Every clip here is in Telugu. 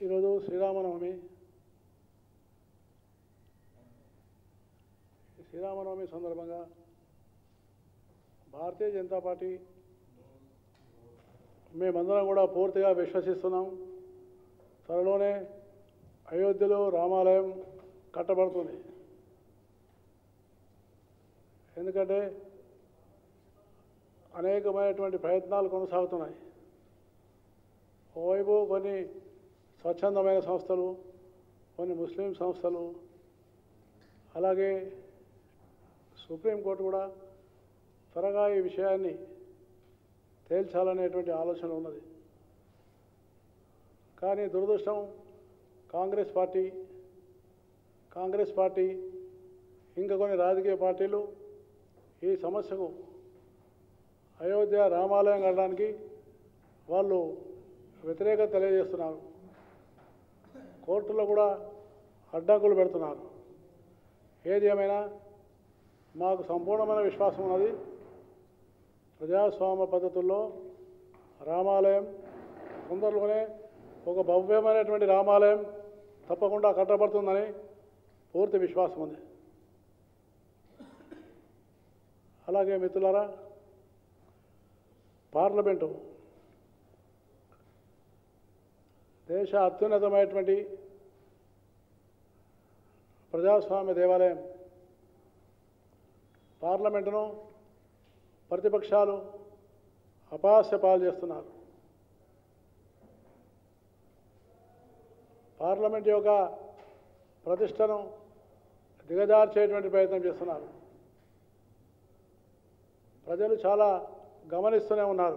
ఈరోజు శ్రీరామనవమి. శ్రీరామనవమి సందర్భంగా భారతీయ జనతా పార్టీ మేమందరం కూడా పూర్తిగా విశ్వసిస్తున్నాం. త్వరలోనే అయోధ్యలో రామాలయం కట్టబడుతుంది. ఎందుకంటే అనేకమైనటువంటి ప్రయత్నాలు కొనసాగుతున్నాయి. ఓవైపు కొన్ని స్వచ్ఛందమైన సంస్థలు, కొన్ని ముస్లిం సంస్థలు, అలాగే సుప్రీంకోర్టు కూడా త్వరగా ఈ విషయాన్ని తేల్చాలనేటువంటి ఆలోచన ఉన్నది. కానీ దురదృష్టం కాంగ్రెస్ పార్టీ ఇంకా కొన్ని రాజకీయ పార్టీలు ఈ సమస్యకు అయోధ్య రామాలయం కట్టడానికి వాళ్ళు వ్యతిరేకత తెలియజేస్తున్నారు. కోర్టులో కూడా అడ్డంకులు పెడుతున్నారు. ఏది ఏమైనా మాకు సంపూర్ణమైన విశ్వాసం ఉన్నది. ప్రజాస్వామ్య పద్ధతుల్లో రామాలయం తొందరలోనే ఒక భవ్యమైనటువంటి రామాలయం తప్పకుండా కట్టబడుతుందని పూర్తి విశ్వాసం ఉంది. అలాగే మిత్రులారా, పార్లమెంటు దేశ అత్యున్నతమైనటువంటి ప్రజాస్వామ్య దేవాలయం. పార్లమెంటును ప్రతిపక్షాలు అపహాస్య పాలు చేస్తున్నారు. పార్లమెంట్ యొక్క ప్రతిష్టను దిగజార్చేటువంటి ప్రయత్నం చేస్తున్నారు. ప్రజలు చాలా గమనిస్తూనే ఉన్నారు.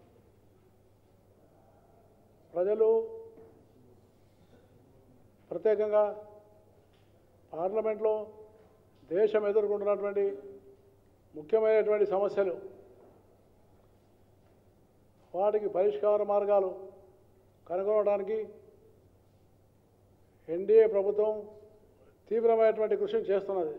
ప్రజలు ప్రత్యేకంగా పార్లమెంట్లో దేశం ఎదుర్కొంటున్నటువంటి ముఖ్యమైనటువంటి సమస్యలు, వాటికి పరిష్కార మార్గాలు కనుగొనడానికి ఎన్డీఏ ప్రభుత్వం తీవ్రమైనటువంటి కృషి చేస్తున్నది.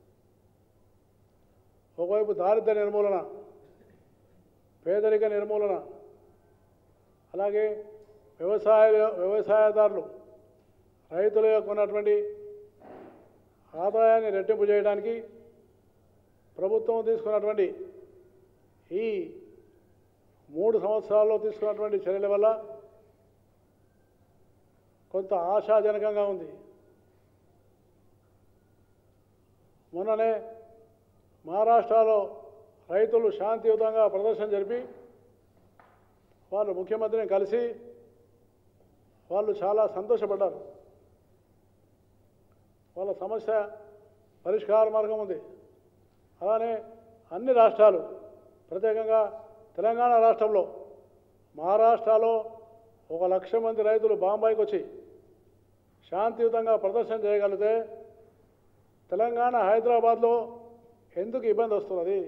ఒకవైపు దారిద్ర్య నిర్మూలన, పేదరిక నిర్మూలన, అలాగే వ్యవసాయదారులు, రైతుల యొక్క ఉన్నటువంటి ఆదాయాన్ని రెట్టింపు చేయడానికి ప్రభుత్వం తీసుకున్నటువంటి ఈ 3 సంవత్సరాల్లో తీసుకున్నటువంటి చర్యల వల్ల కొంత ఆశాజనకంగా ఉంది. మొన్ననే మహారాష్ట్రలో రైతులు శాంతియుతంగా ప్రదర్శన జరిపి వాళ్ళు ముఖ్యమంత్రిని కలిసి వాళ్ళు చాలా సంతోషపడ్డారు. వాళ్ళ సమస్య పరిష్కార మార్గం ఉంది. అలానే అన్ని రాష్ట్రాలు, ప్రత్యేకంగా తెలంగాణ రాష్ట్రంలో, మహారాష్ట్రలో 1,00,000 మంది రైతులు బాంబాయికి వచ్చి శాంతియుతంగా ప్రదర్శన చేయగలిగితే తెలంగాణ హైదరాబాద్లో ఎందుకు ఇబ్బంది వస్తున్నది?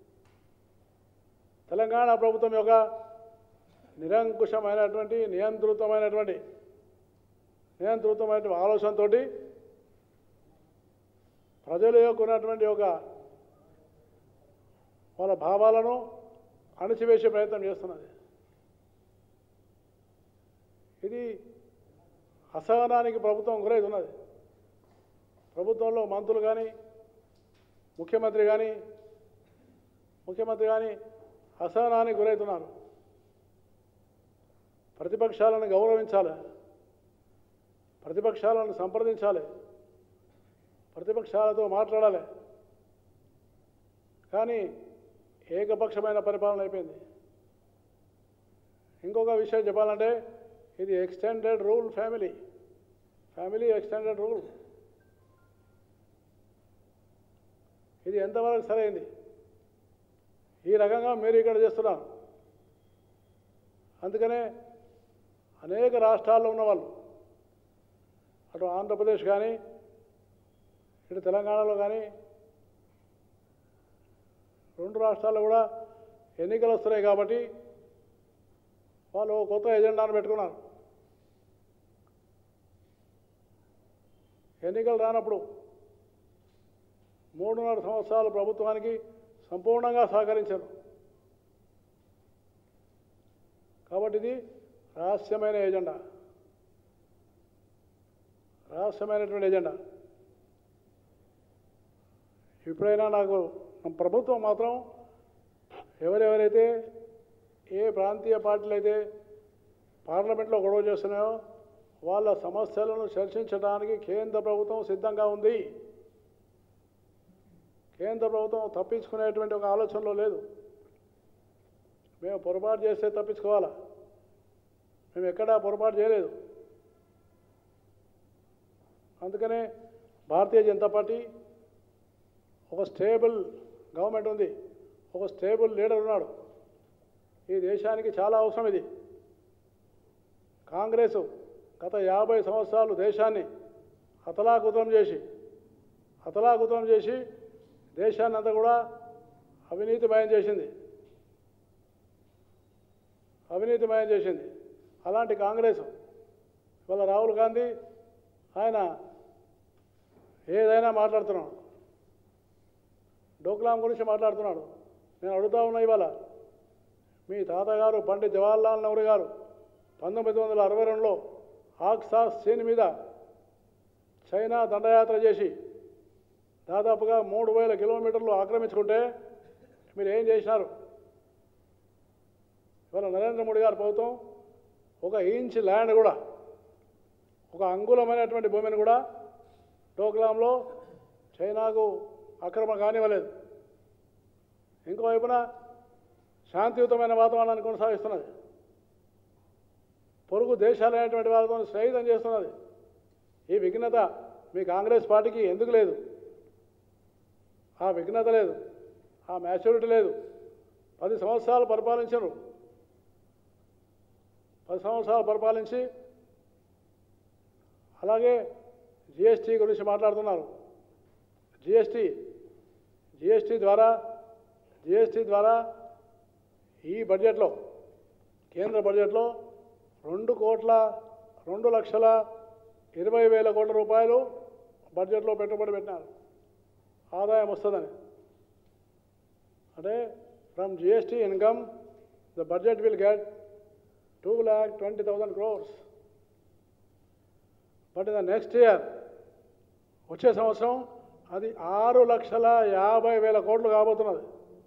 తెలంగాణ ప్రభుత్వం యొక్క నిరంకుశమైనటువంటి నియంత్రితమైనటువంటి ఆలోచనతో ప్రజల యొక్క ఉన్నటువంటి ఒక వాళ్ళ భావాలను అణిచివేసే ప్రయత్నం చేస్తున్నది. ఇది అసహనానికి ప్రభుత్వం గురవుతున్నది. ప్రభుత్వంలో మంత్రులు కానీ ముఖ్యమంత్రి కానీ అసహనానికి గురవుతున్నారు. ప్రతిపక్షాలను గౌరవించాలి, ప్రతిపక్షాలను సంప్రదించాలి, ప్రతిపక్షాలతో మాట్లాడాలి. కానీ ఏకపక్షమైన పరిపాలన అయిపోయింది. ఇంకొక విషయం చెప్పాలంటే ఇది extended rule family extended rule. ఇది ఎంతవరకు సరైంది? ఈ రకంగా మీరు ఇక్కడ చేస్తున్నారు. అందుకనే అనేక రాష్ట్రాల్లో ఉన్నవాళ్ళు, అటు ఆంధ్రప్రదేశ్ కానీ ఇటు తెలంగాణలో కానీ 2 రాష్ట్రాల్లో కూడా ఎన్నికలు వస్తున్నాయి కాబట్టి వాళ్ళు కొత్త ఎజెండాను పెట్టుకున్నారు. ఎన్నికలు రానప్పుడు 3.5 సంవత్సరాలు ప్రభుత్వానికి సంపూర్ణంగా సహకరించారు. కాబట్టి ఇది రహస్యమైన ఎజెండా. రహస్యమైనటువంటి ఎజెండా. ఇప్పుడైనా నాకు ప్రభుత్వం మాత్రం ఎవరెవరైతే ఏ ప్రాంతీయ పార్టీలు అయితే పార్లమెంట్లో గొడవ చేస్తున్నాయో వాళ్ళ సమస్యలను చర్చించడానికి కేంద్ర ప్రభుత్వం సిద్ధంగా ఉంది. కేంద్ర ప్రభుత్వం తప్పించుకునేటువంటి ఒక ఆలోచనలో లేదు. మేము పొరపాటు చేస్తే తప్పించుకోవాలా, మేము ఎక్కడా పొరపాటు చేయలేదు. అందుకనే భారతీయ జనతా పార్టీ ఒక స్టేబుల్ గవర్నమెంట్ ఉంది, ఒక స్టేబుల్ లీడర్ ఉన్నాడు. ఈ దేశానికి చాలా అవసరం ఇది. కాంగ్రెస్ గత 50 సంవత్సరాలు దేశాన్ని అతలాకుతలం చేసి దేశాన్ని అంతా కూడా అవినీతిమయం చేసింది. అలాంటి కాంగ్రెస్ ఇవాళ రాహుల్ గాంధీ ఆయన ఏదైనా మాట్లాడుతున్నాడు, డోక్లాం గురించి మాట్లాడుతున్నాడు. నేను అడుగుతా ఉన్నా, ఇవాళ మీ తాతగారు పండిత్ జవహర్లాల్ నెహ్రూ గారు 1962లో ఆక్సాస్ చైన్ మీద చైనా దండయాత్ర చేసి దాదాపుగా 3000 కిలోమీటర్లు ఆక్రమించుకుంటే మీరు ఏం చేసినారు? ఇవాళ నరేంద్ర మోడీ గారి ప్రభుత్వం 1 ఇంచ్ ల్యాండ్ కూడా, 1 అంగుళమైనటువంటి భూమిని కూడా డోక్లాంలో చైనాకు ఆక్రమణ కానివ్వలేదు. ఇంకోవైపున శాంతియుతమైన వాతావరణాన్ని కొనసాగిస్తున్నది. పొరుగు దేశాలైనటువంటి వాళ్ళతో స్నేహితం చేస్తున్నది. ఈ విఘ్నత మీ కాంగ్రెస్ పార్టీకి ఎందుకు లేదు? ఆ విఘ్నత లేదు, ఆ మ్యాచ్యూరిటీ లేదు. 10 సంవత్సరాలు పరిపాలించరు. 10 సంవత్సరాలు పరిపాలించి అలాగే జిఎస్టీ గురించి మాట్లాడుతున్నారు. జిఎస్టీ ద్వారా ఈ బడ్జెట్లో, కేంద్ర బడ్జెట్లో 2,20,000 కోట్ల రూపాయలు బడ్జెట్లో పెట్టుబడి పెట్టినారు. ఆదాయం వస్తుందని. అంటే from GST income the budget will get 2,20,000 crores. But in the next year, వచ్చే సంవత్సరం అది 6,50,000 కోట్లు కాబోతున్నది.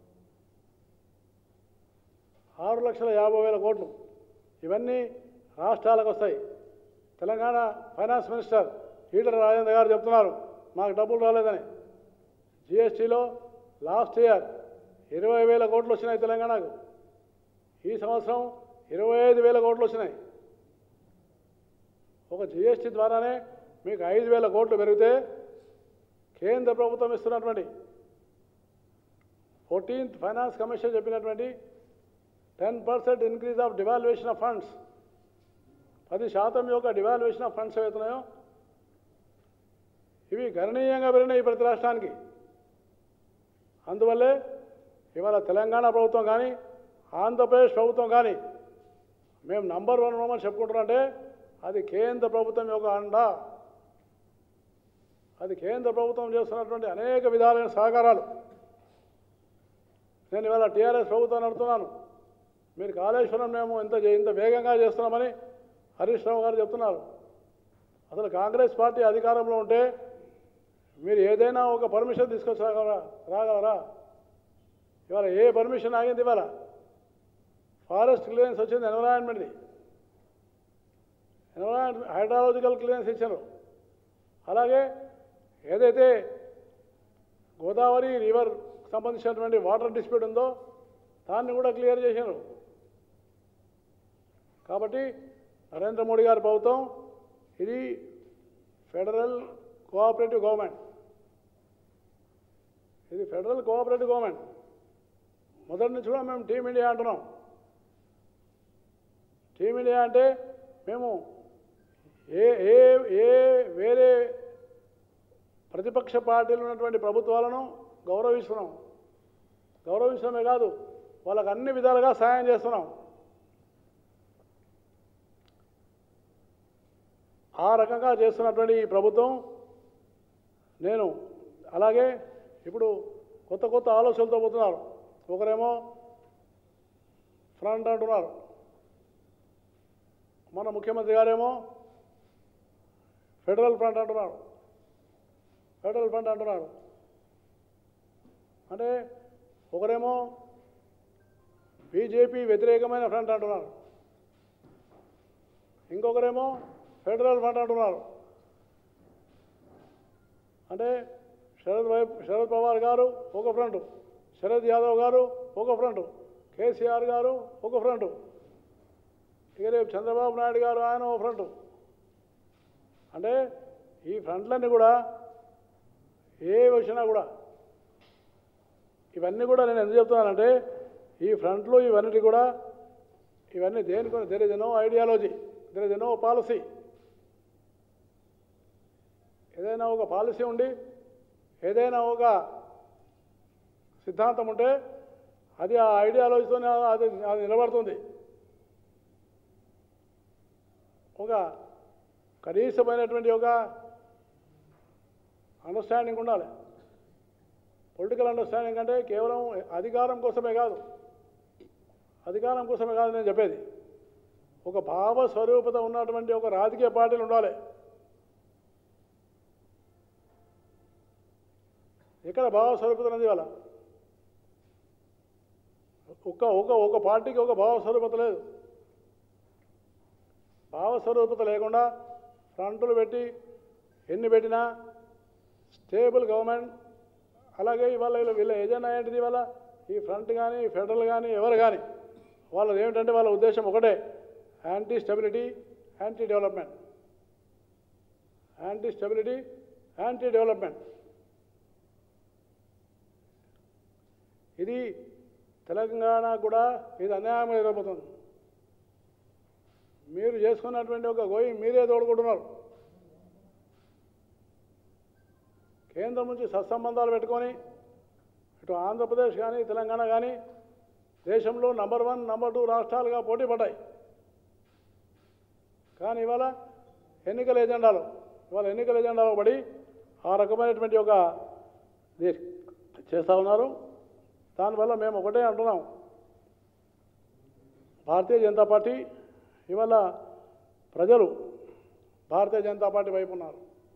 6,50,000 కోట్లు. ఇవన్నీ రాష్ట్రాలకు వస్తాయి. తెలంగాణ ఫైనాన్స్ మినిస్టర్ ఈటల రాజేంద్ర గారు చెప్తున్నారు మాకు డబ్బులు రాలేదని. జిఎస్టీలో లాస్ట్ ఇయర్ 20,000 కోట్లు వచ్చినాయి తెలంగాణకు. ఈ సంవత్సరం 25,000 కోట్లు వచ్చినాయి. ఒక జిఎస్టీ ద్వారానే మీకు 5,000 కోట్లు పెరిగితే కేంద్ర ప్రభుత్వం ఇస్తున్నటువంటి 14th ఫైనాన్స్ కమిషన్ చెప్పినటువంటి 10% increase of devaluation of funds, 10% యొక్క డివాల్యుయేషన్ ఆఫ్ ఫండ్స్ ఏవైతున్నాయో ఇవి గణనీయంగా పెరిగినాయి ప్రతి రాష్ట్రానికి. అందువల్లే ఇవాళ తెలంగాణ ప్రభుత్వం కానీ ఆంధ్రప్రదేశ్ ప్రభుత్వం కానీ మేము నంబర్ 1 ఉన్నామని చెప్పుకుంటున్నారంటే అది కేంద్ర ప్రభుత్వం యొక్క అండ. అది కేంద్ర ప్రభుత్వం చేస్తున్నటువంటి అనేక విధాలైన సహకారాలు. నేను ఇవాళ టీఆర్ఎస్ ప్రభుత్వాన్ని అడుగుతున్నాను, మీరు కాళేశ్వరం మేము ఇంత వేగంగా చేస్తున్నామని హరీష్ రావు గారు చెప్తున్నారు. అసలు కాంగ్రెస్ పార్టీ అధికారంలో ఉంటే మీరు ఏదైనా ఒక పర్మిషన్ తీసుకొచ్చి రాగలరా? ఇవాళ ఏ పర్మిషన్ ఆగింది? ఇవాళ ఫారెస్ట్ క్లియరెన్స్ వచ్చింది, ఎన్విరాన్మెంట్ది, హైడ్రాలజికల్ క్లియరెన్స్ ఇచ్చారు. అలాగే ఏదైతే గోదావరి రివర్ సంబంధించినటువంటి వాటర్ డిస్ప్యూట్ ఉందో దాన్ని కూడా క్లియర్ చేశారు. కాబట్టి నరేంద్ర మోడీ గారి ప్రభుత్వం ఇది ఫెడరల్ కోఆపరేటివ్ గవర్నమెంట్. ఇది ఫెడరల్ కోఆపరేటివ్ గవర్నమెంట్. మొదటి నుంచి కూడా మేము టీమ్ ఇండియా అంటున్నాం. టీమ్ ఇండియా అంటే మేము వేరే ప్రతిపక్ష పార్టీలు ఉన్నటువంటి ప్రభుత్వాలను గౌరవించడమే కాదు వాళ్ళకు అన్ని విధాలుగా సహాయం చేస్తున్నాం. ఆ రకంగా చేస్తున్నటువంటి ఈ ప్రభుత్వం నేను అలాగే ఇప్పుడు కొత్త ఆలోచనలతో పోతున్నారు. ఒకరేమో ఫ్రంట్ అంటున్నారు, మన ముఖ్యమంత్రి గారేమో ఫెడరల్ ఫ్రంట్ అంటున్నాడు. ఫెడరల్ ఫ్రంట్ అంటున్నాడు. అంటే ఒకరేమో బీజేపీ వ్యతిరేకమైన ఫ్రంట్ అంటున్నారు, ఇంకొకరేమో ఫెడరల్ ఫ్రంట్ అంటున్నారు. అంటే శరద్ పవార్ గారు ఒక ఫ్రంట్, శరద్ యాదవ్ గారు ఒక ఫ్రంట్, కేసీఆర్ గారు ఒక ఫ్రంట్, ఇక రేపు చంద్రబాబు నాయుడు గారు ఆయన ఒక ఫ్రంట్. అంటే ఈ ఫ్రంట్లన్నీ కూడా ఏ వచ్చినా కూడా ఇవన్నీ కూడా నేను ఎందుకు చెప్తున్నానంటే ఈ ఫ్రంట్లు ఇవన్నీ కూడా ఇవన్నీ దేనికి there is no ideology, there is no policy. ఏదైనా ఒక పాలసీ ఉండి ఏదైనా ఒక సిద్ధాంతం ఉంటే అది ఆ ఐడియాలజీతోనే అది నిలబడుతుంది. ఒక కనీసమైనటువంటి ఒక అండర్స్టాండింగ్ ఉండాలి. పొలిటికల్ అండర్స్టాండింగ్ అంటే కేవలం అధికారం కోసమే కాదు నేను చెప్పేది. ఒక భావ స్వరూపత ఉన్నటువంటి ఒక రాజకీయ పార్టీలు ఉండాలి. ఎక్కడ భావ స్వరూపత ఉంది వాళ్ళ? ఒక పార్టీకి ఒక భావ స్వరూపత లేదు. భావ స్వరూపత లేకుండా ఫ్రంట్లు పెట్టి ఎన్ని పెట్టినా స్టేబుల్ గవర్నమెంట్. అలాగే ఇవాళ వీళ్ళ ఏజెండా ఏంటిది? ఇవాళ ఈ ఫ్రంట్ కానీ ఫెడరల్ కానీ ఎవరు కానీ వాళ్ళది ఏమిటంటే వాళ్ళ ఉద్దేశం ఒకటే, anti stability, anti development. Anti stability, anti development. ఇది తెలంగాణ కూడా ఇది అన్యాయం ఎదురవుతుంది. మీరు చేసుకున్నటువంటి ఒక గోయి మీరే తోడుకుంటున్నారు. కేంద్రం నుంచి సత్సంబంధాలు పెట్టుకొని ఇటు ఆంధ్రప్రదేశ్ కానీ తెలంగాణ కానీ దేశంలో నంబర్ 1, నంబర్ 2 రాష్ట్రాలుగా పోటీ పడ్డాయి. కానీ ఇవాళ ఎన్నికల ఎజెండాలో పడి ఆ రకమైనటువంటి ఒక చేస్తూ ఉన్నారు. దానివల్ల మేము ఒకటే అంటున్నాం, భారతీయ జనతా పార్టీ ఇవాళ ప్రజలు భారతీయ జనతా పార్టీ వైపు ఉన్నారు.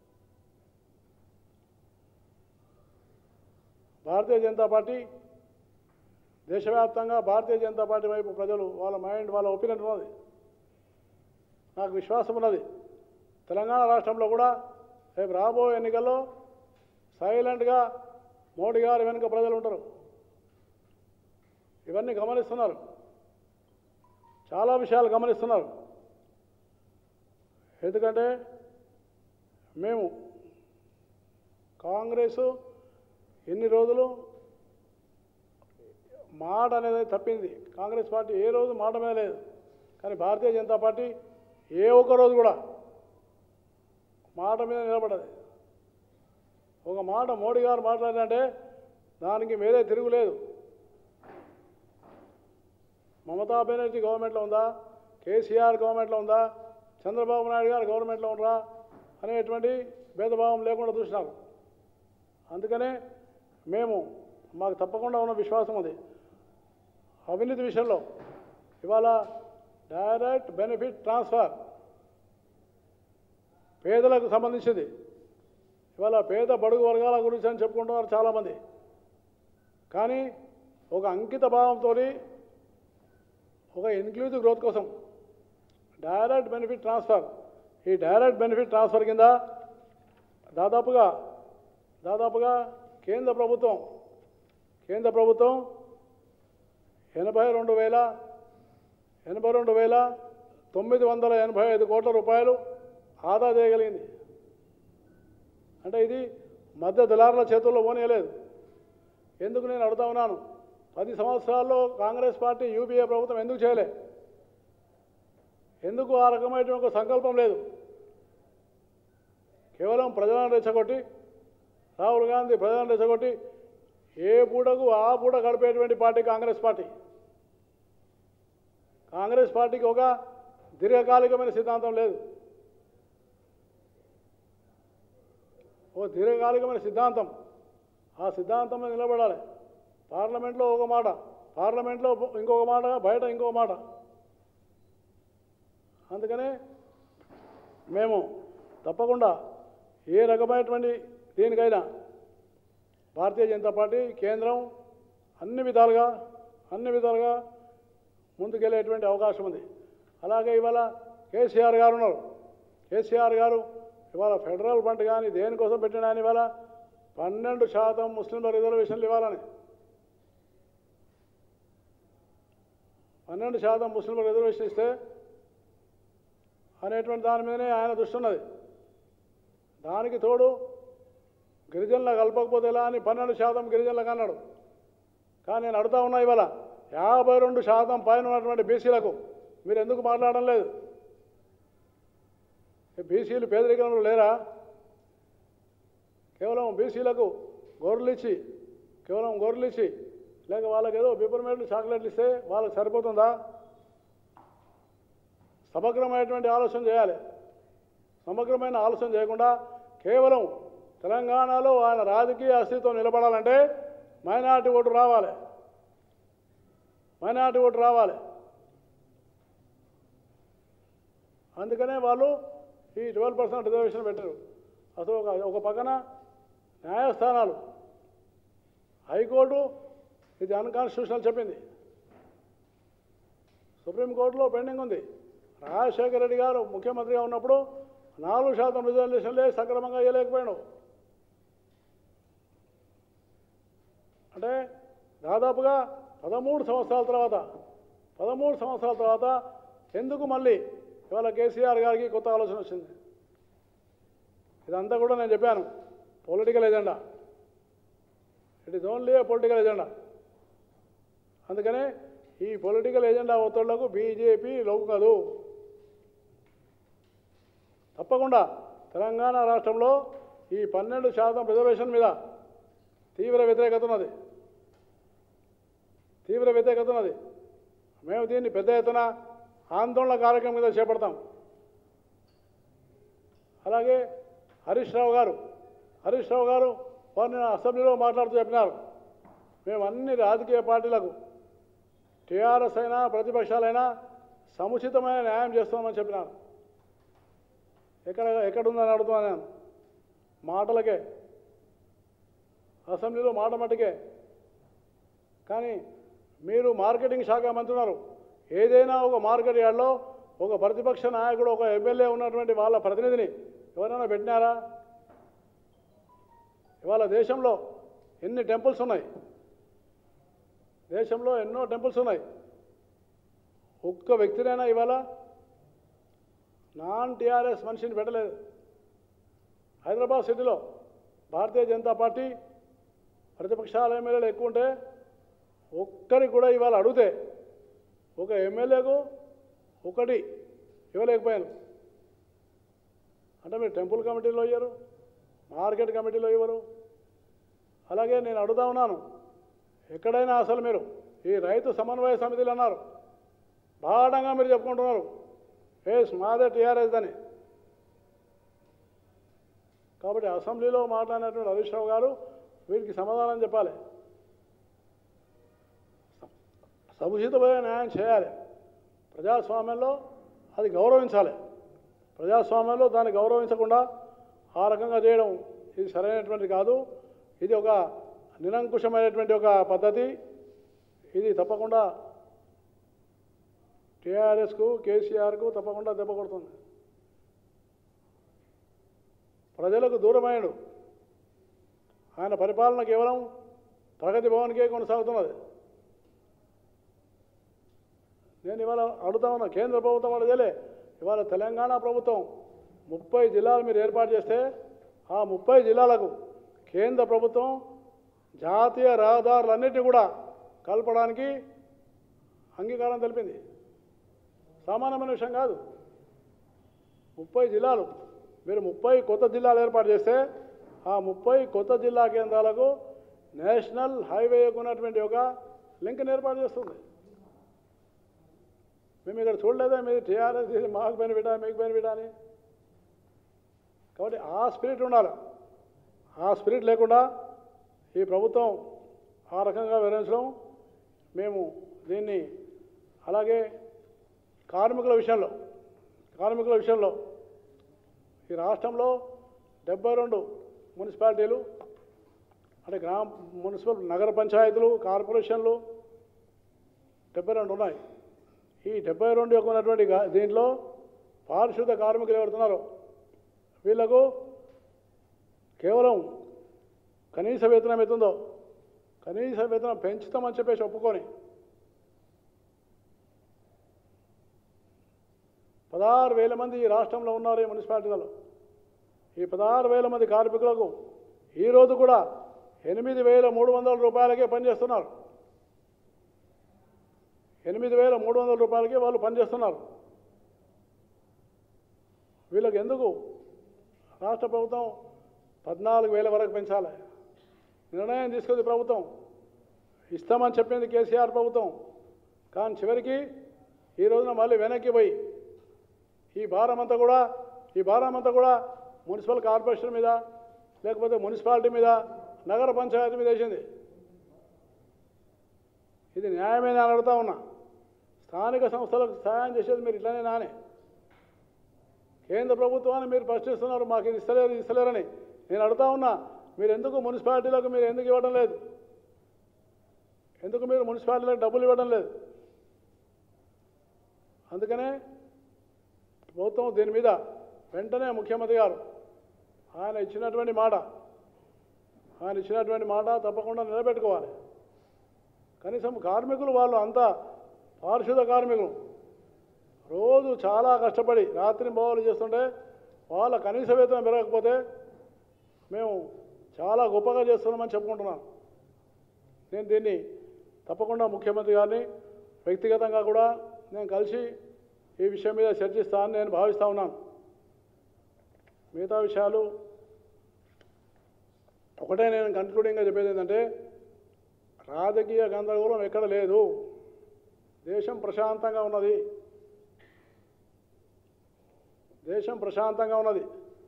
భారతీయ జనతా పార్టీ దేశవ్యాప్తంగా భారతీయ జనతా పార్టీ వైపు ప్రజలు వాళ్ళ మైండ్ వాళ్ళ ఒపీనియన్ ఉన్నది. నాకు విశ్వాసం ఉన్నది. తెలంగాణ రాష్ట్రంలో కూడా రేపు రాబోయే ఎన్నికల్లో సైలెంట్గా మోడీ గారి వెనుక ప్రజలు ఉంటారు. ఇవన్నీ గమనిస్తున్నారు, చాలా విషయాలు గమనిస్తున్నారు. ఎందుకంటే మేము కాంగ్రెస్ ఎన్ని రోజులు మాట అనేది తప్పింది. కాంగ్రెస్ పార్టీ ఏ రోజు మాట మీద లేదు. కానీ భారతీయ జనతా పార్టీ ఏ ఒక్క రోజు కూడా మాట మీద నిలబడదు. ఒక మాట మోడీ గారు మాట్లాడారంటే దానికి వేరే తిరుగులేదు. మమతా బెనర్జీ గవర్నమెంట్లో ఉందా, కేసీఆర్ గవర్నమెంట్లో ఉందా, చంద్రబాబు నాయుడు గారు గవర్నమెంట్లో ఉండరా అనేటువంటి భేదభావం లేకుండా చూసినారు. అందుకనే మాకు తప్పకుండా ఉన్న విశ్వాసం ఉంది. అవినీతి విషయంలో ఇవాళ డైరెక్ట్ బెనిఫిట్ ట్రాన్స్ఫర్ పేదలకు సంబంధించింది. ఇవాళ పేద బడుగు వర్గాల గురించి అని చెప్పుకుంటున్నారు చాలామంది. కానీ ఒక అంకిత భావంతో ఒక ఇన్క్లూజివ్ గ్రోత్ కోసం డైరెక్ట్ బెనిఫిట్ ట్రాన్స్ఫర్, ఈ డైరెక్ట్ బెనిఫిట్ ట్రాన్స్ఫర్ కింద దాదాపుగా కేంద్ర ప్రభుత్వం 82,985 కోట్ల రూపాయలు ఆదా చేయగలిగింది. అంటే ఇది మధ్య దళారుల చేతుల్లో పోనీయలేదు. ఎందుకు నేను అడుగుతా ఉన్నాను, 10 సంవత్సరాల్లో కాంగ్రెస్ పార్టీ యూపీఏ ప్రభుత్వం ఎందుకు చేయలే? ఎందుకు ఆ రకమైన ఒక సంకల్పం లేదు? కేవలం ప్రజలను రెచ్చగొట్టి, రాహుల్ గాంధీ ప్రజలను రెచ్చగొట్టి ఏ పూటకు ఆ పూట గడిపేటువంటి పార్టీ కాంగ్రెస్ పార్టీ. కాంగ్రెస్ పార్టీకి ఒక దీర్ఘకాలికమైన సిద్ధాంతం లేదు. ఓ దీర్ఘకాలికమైన సిద్ధాంతం, ఆ సిద్ధాంతంలో నిలబడాలి. పార్లమెంట్లో ఒక మాట, పార్లమెంట్లో ఇంకొక మాట, బయట ఇంకొక మాట. అందుకనే మేము తప్పకుండా ఏ రకమైనటువంటి దేనికైనా భారతీయ జనతా పార్టీ కేంద్రం అన్ని విధాలుగా ముందుకెళ్ళేటువంటి అవకాశం ఉంది. అలాగే ఇవాళ కేసీఆర్ గారు ఉన్నారు. కేసీఆర్ గారు ఇవాళ ఫెడరల్ ఫండ్ కానీ దేనికోసం పెట్టినా అని ఇవాళ 12% ముస్లింల రిజర్వేషన్లు ఇవ్వాలని 12% ముస్లింల రిజర్వేషన్ ఇస్తే అనేటువంటి దాని మీదనే ఆయన దృష్టి ఉన్నది. దానికి తోడు గిరిజనుల కలపకపోతే ఎలా అని 12% గిరిజనులకు అన్నాడు. కానీ నేను అడుగుతా ఉన్నా ఇవాళ 52% పైన ఉన్నటువంటి బీసీలకు మీరు ఎందుకు మాట్లాడడం లేదు? బీసీలు పేదరికంలో లేరా? కేవలం బీసీలకు గొర్రెలు ఇచ్చి లేక వాళ్ళకి ఏదో పిపర్మెంట్లు చాక్లెట్లు ఇస్తే వాళ్ళకి సరిపోతుందా? సమగ్రమైనటువంటి ఆలోచన చేయాలి. సమగ్రమైన ఆలోచన చేయకుండా కేవలం తెలంగాణలో ఆయన రాజకీయ అస్తిత్వం నిలబడాలంటే మైనారిటీ ఓటు రావాలి. అందుకనే వాళ్ళు ఈ 12% రిజర్వేషన్ పెట్టారు. అసలు ఒక పక్కన న్యాయస్థానాలు హైకోర్టు ఇది అన్కాన్స్టిట్యూషనల్ చెప్పింది. సుప్రీంకోర్టులో పెండింగ్ ఉంది. రాజశేఖర రెడ్డి గారు ముఖ్యమంత్రిగా ఉన్నప్పుడు 4% రిజర్వేషన్లే సక్రమంగా ఇవ్వలేకపోయాడు. అంటే దాదాపుగా 13 సంవత్సరాల తర్వాత ఎందుకు మళ్ళీ ఇవాళ కేసీఆర్ గారికి కొత్త ఆలోచన వచ్చింది? ఇదంతా కూడా నేను చెప్పాను, political agenda. It is only a political agenda. అందుకనే ఈ పొలిటికల్ ఎజెండా ఒత్తిళ్లకు బీజేపీ లొంగదు. తప్పకుండా తెలంగాణ రాష్ట్రంలో ఈ 12% రిజర్వేషన్ మీద తీవ్ర వ్యతిరేకత ఉన్నది. మేము దీన్ని పెద్ద ఎత్తున ఆందోళన కార్యక్రమం మీద చేపడతాం. అలాగే హరీష్ రావు గారు వారిని అసెంబ్లీలో మాట్లాడుతూ చెప్పినారు, మేము అన్ని రాజకీయ పార్టీలకు టీఆర్ఎస్ అయినా ప్రతిపక్షాలైనా సముచితమైన న్యాయం చేస్తామని చెప్పినారు. ఎక్కడుందని అడుగుతున్నాను నేను. మాటలకే, అసెంబ్లీలో మాట మట్టుకే. కానీ మీరు మార్కెటింగ్ శాఖ మంత్రి ఉన్నారు. ఏదైనా ఒక మార్కెట్ యార్డ్లో ఒక ప్రతిపక్ష నాయకుడు ఒక ఎమ్మెల్యే ఉన్నటువంటి వాళ్ళ ప్రతినిధిని ఎవరైనా పెట్టినారా? ఇవాళ దేశంలో ఎన్ని టెంపుల్స్ ఉన్నాయి, ఎన్నో టెంపుల్స్ ఉన్నాయి. ఒక్క వ్యక్తినైనా ఇవాళ నాన్ టీఆర్ఎస్ మనిషిని పెట్టలేదు. హైదరాబాద్ సిటీలో భారతీయ జనతా పార్టీ ప్రతిపక్షాల ఎమ్మెల్యేలు ఎక్కువ ఉంటే ఒక్కరికి కూడా ఇవాళ అడిగితే ఒక ఎమ్మెల్యేకు ఒకటి ఇవ్వలేకపోయాను. అంటే మీరు టెంపుల్ కమిటీలో ఇవ్వరు, మార్కెట్ కమిటీలో ఇవ్వరు. అలాగే నేను అడుగుతా ఉన్నాను, ఎక్కడైనా అసలు మీరు ఈ రైతు సమన్వయ సమితిలు అన్నారు, బాఢంగా మీరు చెప్పుకుంటున్నారు మాదే టీఆర్ఎస్ అని. కాబట్టి అసెంబ్లీలో మాట్లాడినటువంటి హరీష్ రావు గారు వీరికి సమాధానం చెప్పాలి. సముచితమైన న్యాయం చేయాలి. ప్రజాస్వామ్యంలో అది గౌరవించాలి. ప్రజాస్వామ్యంలో దాన్ని గౌరవించకుండా ఆ రకంగా చేయడం ఇది సరైనటువంటి కాదు. ఇది ఒక నిరంకుశమైనటువంటి ఒక పద్ధతి. ఇది తప్పకుండా టీఆర్ఎస్కు కేసీఆర్కు తప్పకుండా దెబ్బ కొడుతుంది. ప్రజలకు దూరమైనడు. ఆయన పరిపాలన కేవలం ప్రగతి భవన్కే కొనసాగుతున్నది. నేను ఇవాళ అడుగుతా ఉన్నా, కేంద్ర ప్రభుత్వం అడిగేలే ఇవాళ తెలంగాణ ప్రభుత్వం 30 జిల్లాలు మీరు ఏర్పాటు చేస్తే ఆ 30 జిల్లాలకు కేంద్ర ప్రభుత్వం జాతీయ రహదారులన్నింటినీ కూడా కలపడానికి అంగీకారం తెలిపింది. సామాన్యమైన విషయం కాదు. 30 జిల్లాలు మీరు 30 కొత్త జిల్లాలు ఏర్పాటు చేస్తే ఆ 30 కొత్త జిల్లా కేంద్రాలకు నేషనల్ హైవేకు ఉన్నటువంటి ఒక లింక్ని ఏర్పాటు చేస్తుంది. మేము ఇక్కడ చూడలేదా మీరు టీఆర్ఎస్ మాకు బెనిఫిటా మీకు బెనిఫిటా అని. కాబట్టి ఆ స్పిరిట్ ఉండాలి. ఆ స్పిరిట్ లేకుండా ఈ ప్రభుత్వం ఆ రకంగా వివరించడం మేము దీన్ని. అలాగే కార్మికుల విషయంలో ఈ రాష్ట్రంలో 72 మున్సిపాలిటీలు అంటే మున్సిపల్ నగర పంచాయతీలు కార్పొరేషన్లు 72 ఉన్నాయి. ఈ 72 యొక్క ఉన్నటువంటి దీంట్లో పారిశుద్ధ కార్మికులు ఎవరుతున్నారో వీళ్లకు కేవలం కనీస వేతనం అవుతుందో కనీస వేతనం పెంచుతామని చెప్పేసి ఒప్పుకొని 16,000 మంది ఈ రాష్ట్రంలో ఉన్నారు ఈ మున్సిపాలిటీలలో. ఈ 16,000 మంది కార్మికులకు ఈరోజు కూడా 8,300 రూపాయలకే పనిచేస్తున్నారు. 8,300 రూపాయలకే వాళ్ళు పనిచేస్తున్నారు. వీళ్ళకి ఎందుకు రాష్ట్ర ప్రభుత్వం 14,000 వరకు పెంచాలి? నిర్ణయం తీసుకుంది ప్రభుత్వం, ఇస్తామని చెప్పింది కేసీఆర్ ప్రభుత్వం. కానీ చివరికి ఈ రోజున మళ్ళీ వెనక్కి పోయి ఈ భారం అంతా కూడా మున్సిపల్ కార్పొరేషన్ మీద లేకపోతే మున్సిపాలిటీ మీద నగర పంచాయతీ మీద వేసింది. ఇది న్యాయమైన అడుగుతా ఉన్నా. స్థానిక సంస్థలకు సహాయం చేసేది మీరు ఇట్లానే నానే. కేంద్ర ప్రభుత్వాన్ని మీరు ప్రశ్నిస్తున్నారు, మాకు ఇది ఇస్తలేరని. నేను అడుగుతా ఉన్నా, మీరు ఎందుకు మున్సిపాలిటీలకు మీరు ఎందుకు ఇవ్వడం లేదు? ఎందుకు మీరు మున్సిపాలిటీలకు డబ్బులు ఇవ్వడం లేదు? అందుకనే ప్రభుత్వం దీని మీద వెంటనే ముఖ్యమంత్రి గారు ఆయన ఇచ్చినటువంటి మాట తప్పకుండా నిలబెట్టుకోవాలి. కనీసం కార్మికులు వాళ్ళు అంతా పారిశుద్ధ కార్మికులు రోజు చాలా కష్టపడి రాత్రి బోలు చేస్తుంటే వాళ్ళ కనీస వేతనం పెరగకపోతే మేము చాలా గొప్పగా చేస్తున్నామని చెప్పుకుంటున్నాను. నేను దీన్ని తప్పకుండా ముఖ్యమంత్రి గారిని వ్యక్తిగతంగా కూడా నేను కలిసి ఈ విషయం మీద చర్చిస్తానని నేను భావిస్తూ ఉన్నాను. మిగతా విషయాలు ఒకటే నేను కన్క్లూడింగ్గా చెప్పేది ఏంటంటే, రాజకీయ గందరగోళం ఎక్కడ లేదు. దేశం ప్రశాంతంగా ఉన్నది.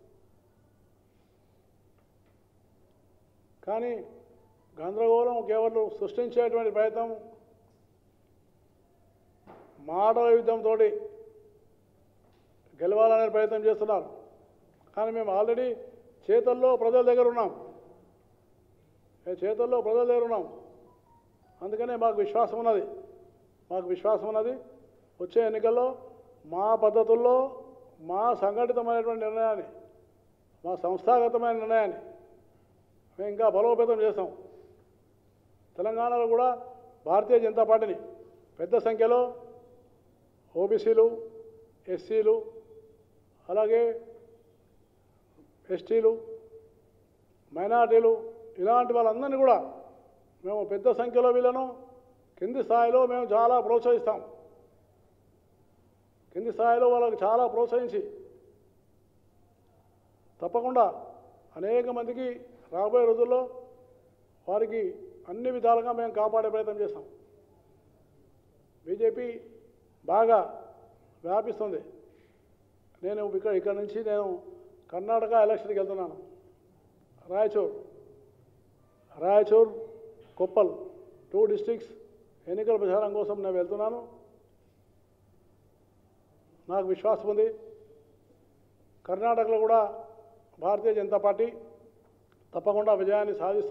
కానీ గందరగోళం కేవలం సృష్టించేటువంటి ప్రయత్నం మాటల యుద్ధంతో గెలవాలనే ప్రయత్నం చేస్తున్నారు. కానీ మేము ఆల్రెడీ చేతల్లో ప్రజల దగ్గర ఉన్నాం. అందుకనే మాకు విశ్వాసం ఉన్నది. వచ్చే ఎన్నికల్లో మా పద్ధతుల్లో మా సంఘటితమైనటువంటి నిర్ణయాన్ని, మా సంస్థాగతమైన నిర్ణయాన్ని మేము ఇంకా బలోపేతం చేస్తాం. తెలంగాణలో కూడా భారతీయ జనతా పార్టీని పెద్ద సంఖ్యలో ఓబీసీలు, ఎస్సీలు, అలాగే ఎస్టీలు, మైనార్టీలు ఇలాంటి వాళ్ళందరినీ కూడా మేము పెద్ద సంఖ్యలో వీళ్ళను కింది స్థాయిలో మేము చాలా ప్రోత్సహిస్తాం. కింది స్థాయిలో వాళ్ళకి చాలా ప్రోత్సహించి తప్పకుండా అనేక మందికి రాబోయే రోజుల్లో వారికి అన్ని విధాలుగా మేము కాపాడే ప్రయత్నం చేస్తాం. బీజేపీ బాగా వ్యాపిస్తుంది. నేను ఇక్కడ నుంచి నేను కర్ణాటక ఎలక్షన్కి వెళ్తున్నాను. రాయచూర్ కొప్పల్ 2 డిస్ట్రిక్ట్స్ ఎన్నికల ప్రచారం కోసం నేను వెళ్తున్నాను. నాకు విశ్వాసం ఉంది, కర్ణాటకలో కూడా భారతీయ జనతా పార్టీ తప్పకుండా విజయాన్ని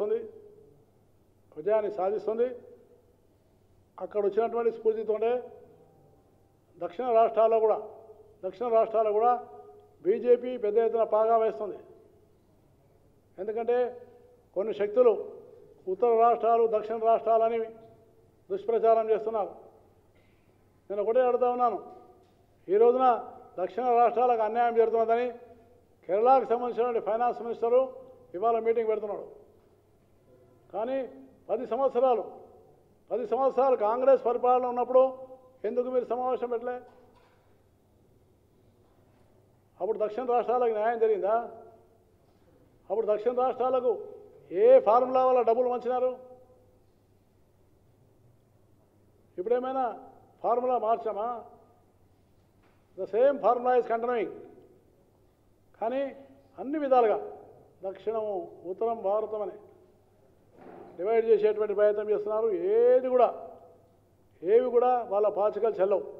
సాధిస్తుంది. అక్కడ వచ్చినటువంటి స్ఫూర్తితోనే దక్షిణ రాష్ట్రాల్లో కూడా బీజేపీ పెద్ద ఎత్తున పాగా వేస్తుంది. ఎందుకంటే కొన్ని శక్తులు ఉత్తర రాష్ట్రాలు దక్షిణ రాష్ట్రాలని దుష్ప్రచారం చేస్తున్నారు. నేను ఒకటే అడుగుతా ఉన్నాను, ఈ రోజున దక్షిణ రాష్ట్రాలకు అన్యాయం జరుగుతున్నదని కేరళకు సంబంధించిన ఫైనాన్స్ మినిస్టరు ఇవాళ మీటింగ్ పెడుతున్నాడు. కానీ 10 సంవత్సరాలు కాంగ్రెస్ పరిపాలన ఉన్నప్పుడు ఎందుకు మీరు సమావేశం పెట్టలే? అప్పుడు దక్షిణ రాష్ట్రాలకు న్యాయం జరిగిందా? అప్పుడు దక్షిణ రాష్ట్రాలకు ఏ ఫార్ములా వల్ల డబ్బులు వంచినారు? ఇప్పుడేమైనా ఫార్ములా మార్చామా? The same formula is continuing. కానీ అన్ని విధాలుగా దక్షిణము ఉత్తరం భారతం అని డివైడ్ చేసేటువంటి ప్రయత్నం చేస్తున్నారు. ఏవి కూడా వాళ్ళ పాచికలు చెల్లవు.